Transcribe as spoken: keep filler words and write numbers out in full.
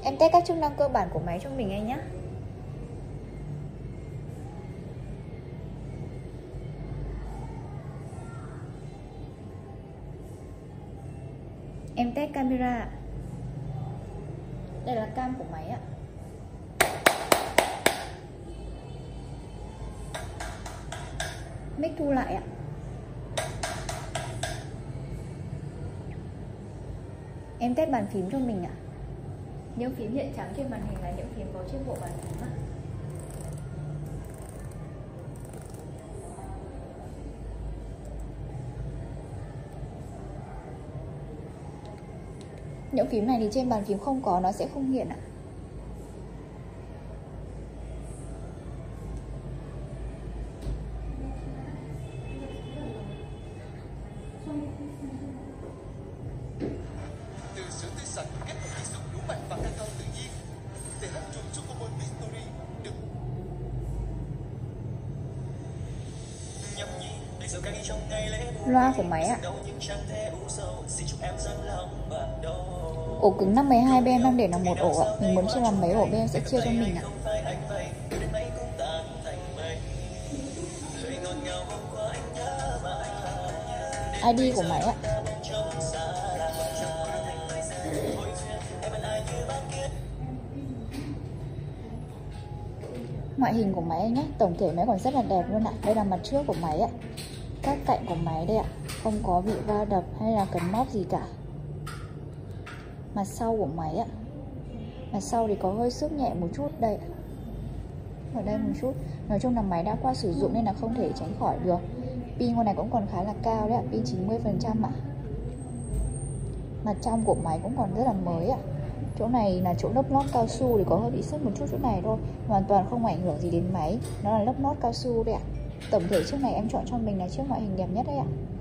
Em test các chức năng cơ bản của máy cho mình anh nhé. Em test camera. Đây là cam của máy ạ. Mic thu lại ạ. Em test bàn phím cho mình ạ. Những phím hiện trắng trên màn hình là những phím có trên bộ bàn phím ạ. Những phím này thì trên bàn phím không có, nó sẽ không hiện ạ. Từ sữa tươi sạch kết hợp với sữa lúa mạch và cacao tự nhiên, tê hát True Chocobo Mystery được nhâm nhi để giờ cay trong ngày lễ. Loa của máy ạ. Ổ cứng năm mươi hai bên em đang để là một ổ ạ. Mình muốn chia làm mấy ổ bên em sẽ chia cho mình ạ. i đê của máy ạ. Ngoại hình của máy nhé, tổng thể máy còn rất là đẹp luôn ạ. Đây là mặt trước của máy ạ. Các cạnh của máy đây ạ, không có bị va đập hay là cấn móp gì cả. Mặt sau của máy ạ. Mặt sau thì có hơi xước nhẹ một chút đây ạ. Ở đây một chút. Nói chung là máy đã qua sử dụng nên là không thể tránh khỏi được. Pin con này cũng còn khá là cao đấy ạ, pin chín mươi phần trăm ạ. Mặt trong của máy cũng còn rất là mới ạ. Chỗ này là chỗ lớp lót cao su thì có hơi bị xước một chút chỗ này thôi, hoàn toàn không ảnh hưởng gì đến máy. Nó là lớp lót cao su đấy ạ. Tổng thể chiếc này em chọn cho mình là chiếc ngoại hình đẹp nhất đấy ạ.